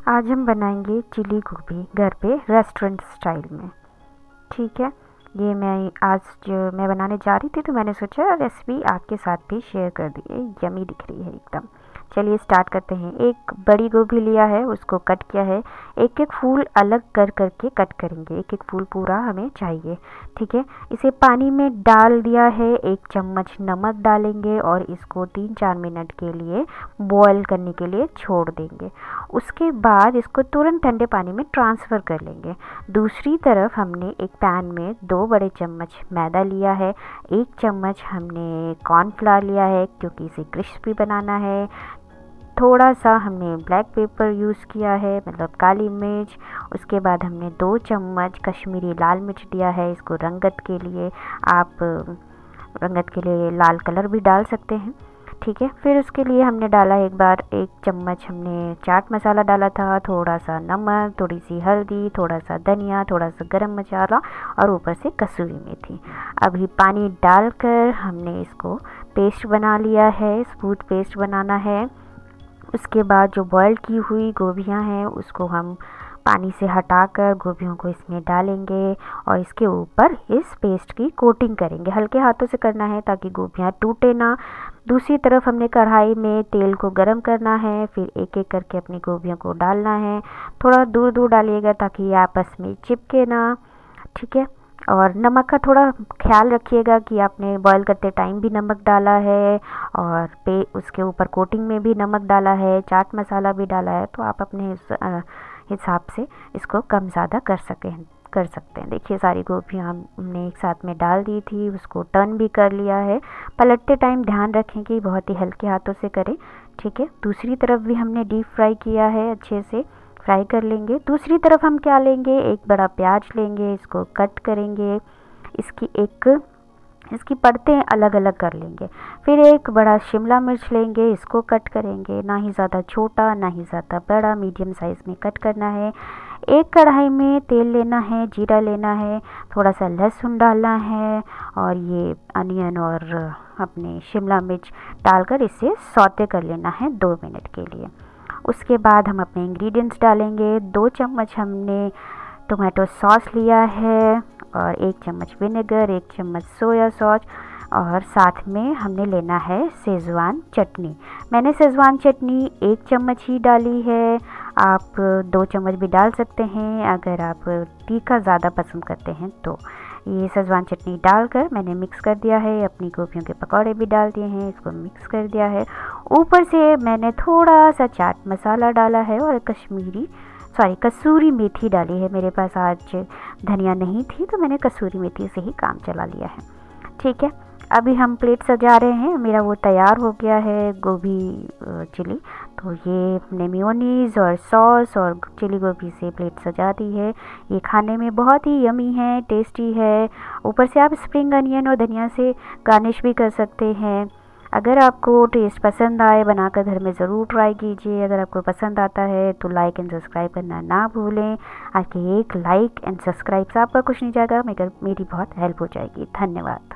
आज हम बनाएंगे चिली गोभी घर पे रेस्टोरेंट स्टाइल में। ठीक है, ये मैं बनाने जा रही थी तो मैंने सोचा रेसिपी आपके साथ भी शेयर कर दी है। यमी दिख रही है एकदम। चलिए स्टार्ट करते हैं। एक बड़ी गोभी लिया है, उसको कट किया है। एक एक फूल अलग कर करके कट करेंगे, एक एक फूल पूरा हमें चाहिए। ठीक है, इसे पानी में डाल दिया है। 1 चम्मच नमक डालेंगे और इसको 3-4 मिनट के लिए बॉयल करने के लिए छोड़ देंगे। उसके बाद इसको तुरंत ठंडे पानी में ट्रांसफ़र कर लेंगे। दूसरी तरफ हमने एक पैन में 2 बड़े चम्मच मैदा लिया है। 1 चम्मच हमने कॉर्नफ्लावर लिया है क्योंकि इसे क्रिस्पी बनाना है। थोड़ा सा हमने ब्लैक पेपर यूज़ किया है, मतलब काली मिर्च। उसके बाद हमने 2 चम्मच कश्मीरी लाल मिर्च दिया है, इसको रंगत के लिए। आप रंगत के लिए लाल कलर भी डाल सकते हैं। ठीक है, फिर उसके लिए हमने डाला एक बार 1 चम्मच हमने चाट मसाला डाला था, थोड़ा सा नमक, थोड़ी सी हल्दी, थोड़ा सा धनिया, थोड़ा सा गरम मसाला और ऊपर से कसूरी मेथी। अभी पानी डालकर हमने इसको पेस्ट बना लिया है, स्मूथ पेस्ट बनाना है। उसके बाद जो बॉयल की हुई गोभियां हैं उसको हम पानी से हटाकर गोभियों को इसमें डालेंगे और इसके ऊपर इस पेस्ट की कोटिंग करेंगे। हल्के हाथों से करना है ताकि गोभियां टूटे ना। दूसरी तरफ हमने कढ़ाई में तेल को गरम करना है, फिर एक एक करके अपनी गोभियों को डालना है। थोड़ा दूर दूर डालिएगा ताकि ये आपस में चिपके ना। ठीक है, और नमक का थोड़ा ख्याल रखिएगा कि आपने बॉईल करते टाइम भी नमक डाला है और उसके ऊपर कोटिंग में भी नमक डाला है, चाट मसाला भी डाला है, तो आप अपने हिसाब से इसको कम ज़्यादा कर सकते हैं। देखिए सारी गोभियाँ हमने एक साथ में डाल दी थी, उसको टर्न भी कर लिया है। पलटते टाइम ध्यान रखें कि बहुत ही हल्के हाथों से करें। ठीक है, दूसरी तरफ भी हमने डीप फ्राई किया है, अच्छे से फ्राई कर लेंगे। दूसरी तरफ हम क्या लेंगे, एक बड़ा प्याज लेंगे, इसको कट करेंगे। इसकी परतें अलग अलग कर लेंगे। फिर एक बड़ा शिमला मिर्च लेंगे, इसको कट करेंगे, ना ही ज़्यादा छोटा ना ही ज़्यादा बड़ा, मीडियम साइज़ में कट करना है। एक कढ़ाई में तेल लेना है, जीरा लेना है, थोड़ा सा लहसुन डालना है और ये अनियन और अपने शिमला मिर्च डालकर इसे सौते कर लेना है 2 मिनट के लिए। उसके बाद हम अपने इंग्रेडिएंट्स डालेंगे। 2 चम्मच हमने टोमेटो सॉस लिया है और 1 चम्मच विनेगर, 1 चम्मच सोया सॉस और साथ में हमने लेना है शेज़वान चटनी। मैंने शेज़वान चटनी 1 चम्मच ही डाली है, आप 2 चम्मच भी डाल सकते हैं अगर आप तीखा ज़्यादा पसंद करते हैं तो। ये शेज़वान चटनी डालकर मैंने मिक्स कर दिया है। अपनी गोभियों के पकौड़े भी डाल दिए हैं, इसको मिक्स कर दिया है। ऊपर से मैंने थोड़ा सा चाट मसाला डाला है और कसूरी मेथी डाली है। मेरे पास आज धनिया नहीं थी तो मैंने कसूरी मेथी से ही काम चला लिया है। ठीक है, अभी हम प्लेट सजा रहे हैं। मेरा वो तैयार हो गया है गोभी चिली। तो ये हमने मेयोनीज़ और सॉस और चिली गोभी से प्लेट सजा दी है। ये खाने में बहुत ही यमी है, टेस्टी है। ऊपर से आप स्प्रिंग अनियन और धनिया से गार्निश भी कर सकते हैं। अगर आपको टेस्ट पसंद आए बनाकर घर में ज़रूर ट्राई कीजिए। अगर आपको पसंद आता है तो लाइक एंड सब्सक्राइब करना ना भूलें। आपके एक लाइक एंड सब्सक्राइब से आपका कुछ नहीं जाएगा, मेरी बहुत हेल्प हो जाएगी। धन्यवाद।